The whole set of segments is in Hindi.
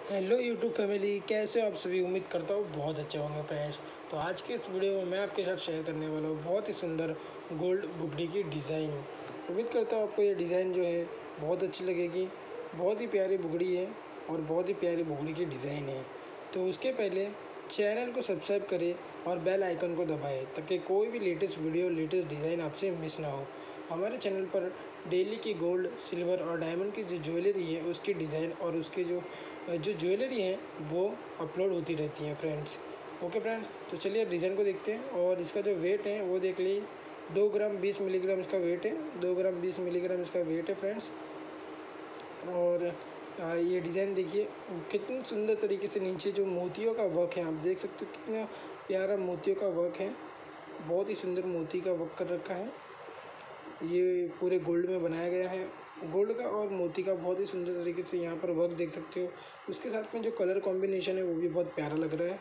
हेलो यूट्यूब फैमिली, कैसे हो आप सभी। उम्मीद करता हूँ बहुत अच्छे होंगे फ्रेंड्स। तो आज के इस वीडियो में मैं आपके साथ शेयर करने वाला हूँ बहुत ही सुंदर गोल्ड बुगड़ी की डिज़ाइन। उम्मीद करता हूँ आपको ये डिज़ाइन जो है बहुत अच्छी लगेगी। बहुत ही प्यारी बुगड़ी है और बहुत ही प्यारी बुगड़ी की डिज़ाइन है। तो उसके पहले चैनल को सब्सक्राइब करें और बेल आइकन को दबाएं ताकि कोई भी लेटेस्ट वीडियो लेटेस्ट डिज़ाइन आपसे मिस ना हो। हमारे चैनल पर डेली की गोल्ड सिल्वर और डायमंड की जो ज्वेलरी है उसकी डिज़ाइन और उसके जो ज्वेलरी है वो अपलोड होती रहती हैं फ्रेंड्स। ओके फ्रेंड्स, तो चलिए डिज़ाइन को देखते हैं। और इसका जो वेट है वो देख लीजिए, 2 ग्राम 20 मिलीग्राम इसका वेट है। 2 ग्राम 20 मिलीग्राम इसका वेट है फ्रेंड्स। और ये डिज़ाइन देखिए कितनी सुंदर तरीके से नीचे जो मोतियों का वर्क है आप देख सकते हो, कितना प्यारा मोतियों का वर्क है। बहुत ही सुंदर मोती का वर्क कर रखा है। ये पूरे गोल्ड में बनाया गया है, गोल्ड का और मोती का बहुत ही सुंदर तरीके से यहाँ पर वर्क देख सकते हो। उसके साथ में जो कलर कॉम्बिनेशन है वो भी बहुत प्यारा लग रहा है।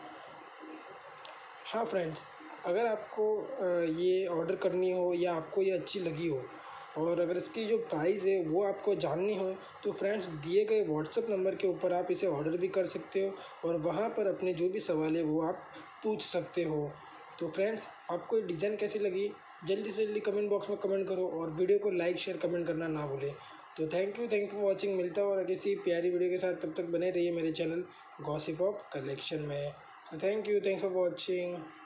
हाँ फ्रेंड्स, अगर आपको ये ऑर्डर करनी हो या आपको ये अच्छी लगी हो और अगर इसकी जो प्राइस है वो आपको जाननी हो तो फ्रेंड्स दिए गए व्हाट्सएप नंबर के ऊपर आप इसे ऑर्डर भी कर सकते हो और वहाँ पर अपने जो भी सवाल है वो आप पूछ सकते हो। तो फ्रेंड्स, आपको ये डिज़ाइन कैसी लगी जल्दी से जल्दी कमेंट बॉक्स में कमेंट करो और वीडियो को लाइक शेयर कमेंट करना ना भूलें। तो थैंक यू फॉर वॉचिंग। मिलता है और किसी प्यारी वीडियो के साथ, तब तक बने रहिए मेरे चैनल गॉसिप ऑफ कलेक्शन में। So thank you, thanks for watching.